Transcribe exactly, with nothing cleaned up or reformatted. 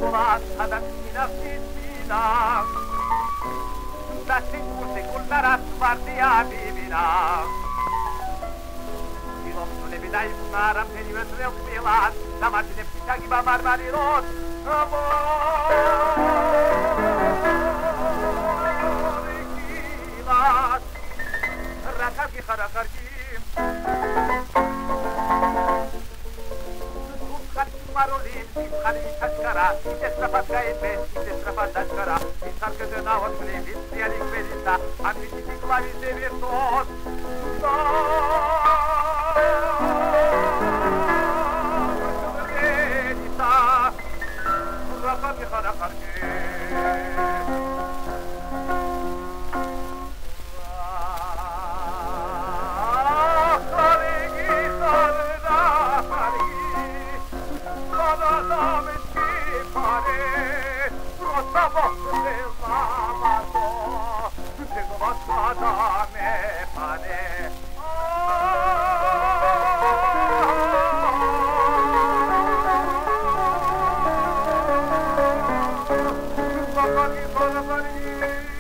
Scola, ad Amina Fittina, da sicurte col tarat guardia vivina. Io non ne vedai una rampeni verso le occhiela, la mattina pita che va barbari rot, amore chila, rakarki harakarki. Marolin, Khali Tashkara, Istrafat Gaime, Istrafat Tashkara, Circus na Hotli, Vistiali Kvelista, Amiti Klavi de Virtuos. Edita, Rafa Khara Kharki. Bye.